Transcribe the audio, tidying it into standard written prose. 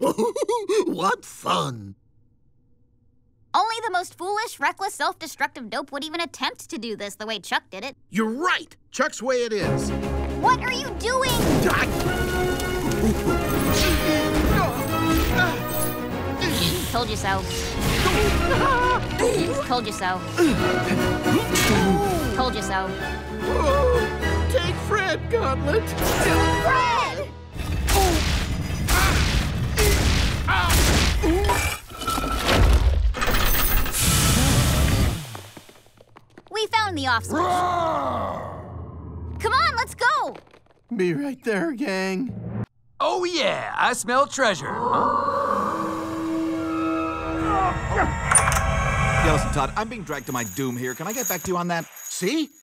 What fun! Only the most foolish, reckless, self-destructive dope would even attempt to do this the way Chuck did it. You're right. Chuck's way it is. What are you doing? Told you so. Told you so. Told you so. Oh, take Fred, Gauntlet. Fred! We found the off switch. Come on, let's go. Be right there, gang. Oh, yeah, I smell treasure. Yeah, listen, Todd, I'm being dragged to my doom here. Can I get back to you on that? See?